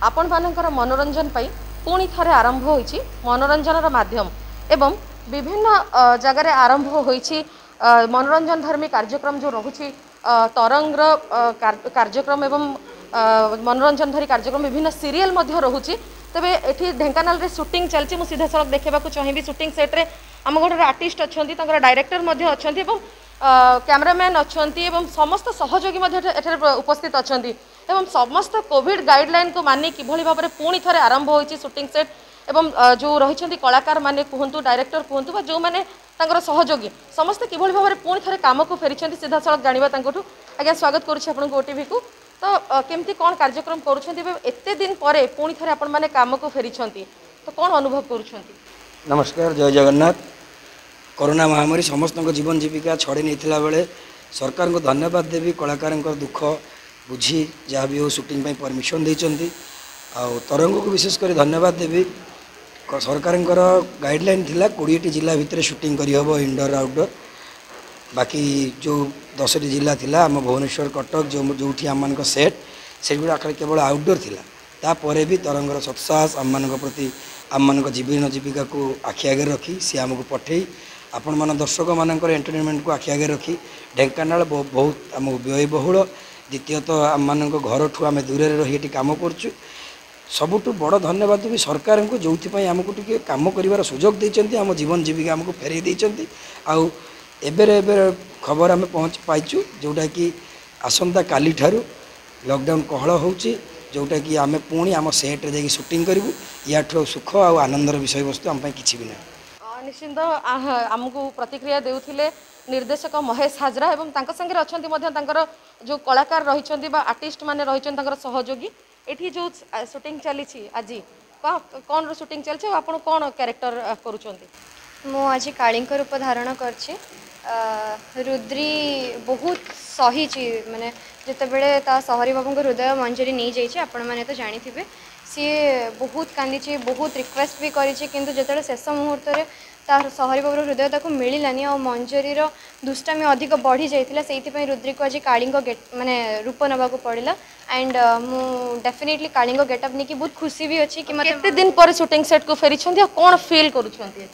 आपण मानकर मनोरंजन पाई पुणी थरे आरंभ होईछि मनोरंजन माध्यम एवं विभिन्न जगार आरंभ होईछि मनोरंजन धर्मी कार्यक्रम जो रहुछि तरंग कार्यक्रम एवं मनोरंजन धरी कार्यक्रम विभिन्न सीरियल मध्य रहुछि। तबे एठी ढेंकानाल रे शूटिंग चलछि मु सीधा सड़क देखा चाहिए शूटिंग सेट रे आम गोटे आर्टिस्ट अच्छा डायरेक्टर अच्छा कैमरामैन अच्छा समस्त सहयोगी उपस्थित अच्छा समस्त कोविड गाइडलाइन को मानि कि भाव में पुणी थे आरंभ होती शूटिंग सेट एवं जो रही कलाकार माने कहतु डायरेक्टर कहतु जो मैंने सहयोगी समस्ते कि भाव में पुणी थे कम को फेरी सीधा सड़क जाना आज्ञा स्वागत करुँच ओटीवी को। तो केमती कौन कार्यक्रम करते दिन पर पुणी थे आपण मैंने कम को फेरी तो कौन अनुभव कर? नमस्कार, जय जगन्नाथ। कोरोना महामारी समस्त जीवन जीविका छड़े नहीं बेले सरकार को धन्यवाद देवी कलाकार दुख बुझी जहाँ भी हो शूटिंग परमिशन देती तरंग को विशेषकर धन्यवाद देवी सरकार गाइडलाइन थिला 20 जिला भितर शूटिंग करहब इंडोर आउटडोर बाकी जो 10 जिला थिला आम भुवनेश्वर कटक जो आम सेट से गुड़ा केवल आउटडोर थिला तापर भी तरंगर सत्साहस आम प्रति आम जीवन जीविका को आखि आगे रखी सी आमको पठे आपण मान दर्शक मानकर एंटरटेनमेंट को आखि आगे रखी ढेंकानाल बहुत आम व्ययबहुल द्वितीयतः आम मान घर ठू आम दूर रही कम करुँ सबुठ बड़ धन्यवाद भी सरकार को जो आमको टी कम कर सुजोग देते आम जीवन जीविका आमको फेरई देते आबे खबर आम पहुँच पाइचु जोटा कि आसंता काली ठारू लॉकडाउन कहल होची जोटा कि आम पुणी आम सेट रे शूटिंग करूँ या सुख और आनंदर विषय वस्तु आम किसी भी ना। निश्चिंत आमको प्रतिक्रिया देउथिले निर्देशक महेश हाजरा एवं संगे अच्छा जो कलाकार रही आर्टिस्ट माने रही सहयोगी एठी जो शूटिंग चली आज कौन शूटिंग चलছে आपण कौन कैरेक्टर करूछंती? मु आज कालिंग रूप धारण करछि रुद्री बहुत सही माने जिते बड़े ता सहरी बाबू हृदय मंजरी नहीं जाइए आपण मैंने तो जानी थे सी बहुत कांदी बहुत रिक्वेस्ट भी करी किंतु जिते शेष मुहूर्त में तार सहरी बाबूर हृदय ताको मिलानी और मंजरी दुष्टामी अधिक बढ़ी जाइए से रुद्री को आज कालिंग गेट माने रूप नवाक पड़ा एंड मु डेफिनेटली कालिंग गेटअप नहीं बहुत खुशी भी अच्छी कि केते दिन पर शूटिंग सेट को फेरी कौन फील करूछंती?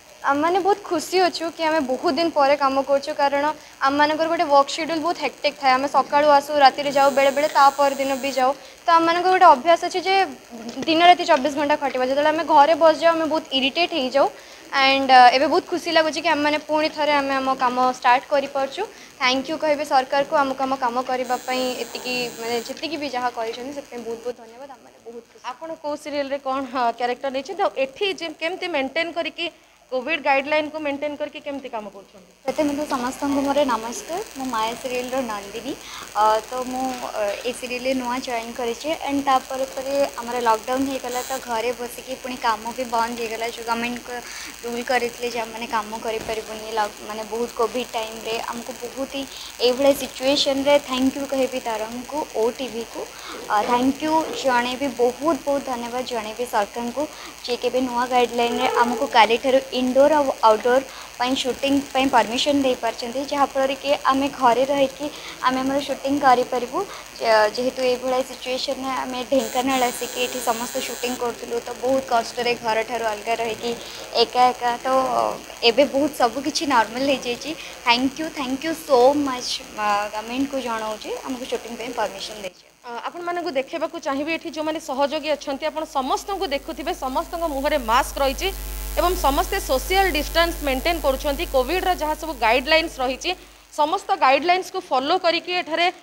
आम बहुत खुशी अच्छु कि आम बहुत दिन पर कम कर कारण आम मानकर गोटे वर्क शेड्यूल बहुत हेक्टिक थाए आम सका आसू राति जाऊ बेले बेले तापर दिन भी जाऊ तो आम मानकर गोटे अभ्यास अच्छे जे दिन राति 24 घंटा खटिबा जो आम घरे बस जाऊ आम बहुत इरिटेट हो जाऊ एंड एबे बहुत खुशी लगुच कि आम मैंने पुणी थे आम आम कम स्टार्ट करूँ। थैंक यू कहे सरकार को आमको आम कम करने माने जी भी जहाँ कर बहुत बहुत धन्यवाद। आम बहुत आपन को सीरियल रे कौन कैरेक्टर नहीं एठी केमती मेंटेन करिकी कोविड गाइडलाइन को मेंटेन करके केमती काम कर? प्रथम समस्त मोर नमस्कार मो माया सीरियल नंदिनी तो मु सीरियल नुआ जॉइन करें एंड तापर आमर लॉकडाउन हो गला तो घरे बसिकी पुणी काम भी बंद हो गला जो गवर्नमेंट रूल करते मैंने काम करें माने बहुत कोविड टाइम रे आमको बहुत ही ये सिचुएशन रे थैंक यू कहे तरंग को ओटीवी को थैंक यू जड़े भी बहुत बहुत धन्यवाद जड़े भी सरकार को जी के नुआ गाइडलाइन आमको काली ठारू इंडोर और आउटडोर शूटिंग परमिशन दे पार्चंती जहाँफल कि आम घरे रहीकि आम शूटिंग करूँ जेहेतु ये सिचुएशन में आम ढेंकानाल आसिकी ये समस्त शूटिंग करूँ तो बहुत कष्ट घर ठार अलग रहीकि एका एका तो एबे बहुत सबकि नॉर्मल हो जाइए। Thank you so much government को जनाऊँ आमको शूटिंग परमिशन दे आपण मानक देखा चाहिए ये जो मैंने सहयोगी अच्छा आप समस्त को देखुवे समस्त मुहर मास्क रही एवं समस्ते सोशल डिस्टेंस मेंटेन करुँच कोविड जहाँ सब गाइडलाइंस रही समस्त गाइडलाइंस को फॉलो करके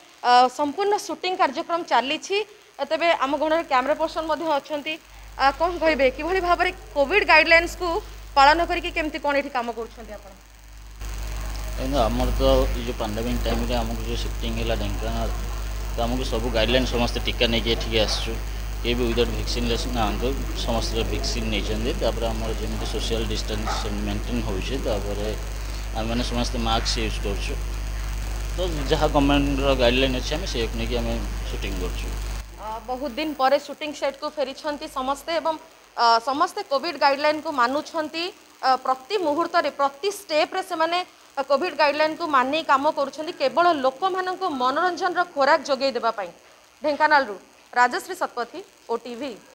संपूर्ण शूटिंग कार्यक्रम चली तेरे आम घर कैमरा पर्सन अच्छा कौन कहे कि भाव में कोविड गाइडलाइंस को पालन करके केमती कौन ये कम कर? आमर तो ये पैंडेमिक टाइम आमको जो शिफ्टिंग है ढेंकानाल तो आमको सब गाइडलाइन समस्त टीका नहीं ये आसचु ये भी विदाउट वैक्सीन ना समस्त वैक्सीन नहीं आमर जमी सोशल डिस्टेंस मेंटेन होपर आम मैंने समस्त मास्क यूज कर तो जहाँ गवर्नमेंट गाइडलाइन अच्छे आम से नहीं शूटिंग कर बहुत दिन पर शूटिंग सेट को फेरी समस्ते एवं समस्ते कोविड गाइडलाइन को मानुंट प्रति मुहूर्त प्रति स्टेप से माने कोविड गाइडलाइन को मानि काम करुँच केवल लोक मान मनोरंजन खोराक जोगे देवाई ढेंकानाल राजश्री शतपथी, OTV।